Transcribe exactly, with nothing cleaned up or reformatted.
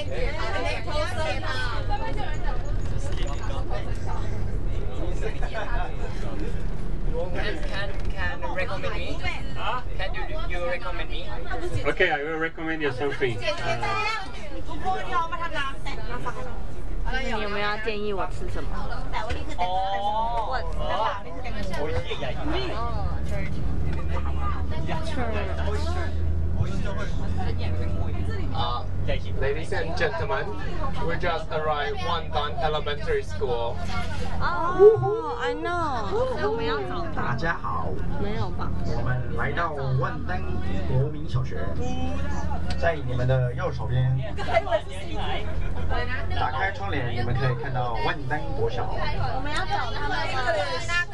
Can can can recommend me? Can you you recommend me? Okay, I will recommend you something. Uh, 你有没有要建议我吃什么？ 哦， Uh, ladies and gentlemen, we just arrived Wandong Elementary School. 哦 ，I know，我们要找大家好， 没有吧？ 我们来到万丹国民小学，在你们的右手边，打开窗帘，你们可以看到万丹国小。 我们要找他们吗？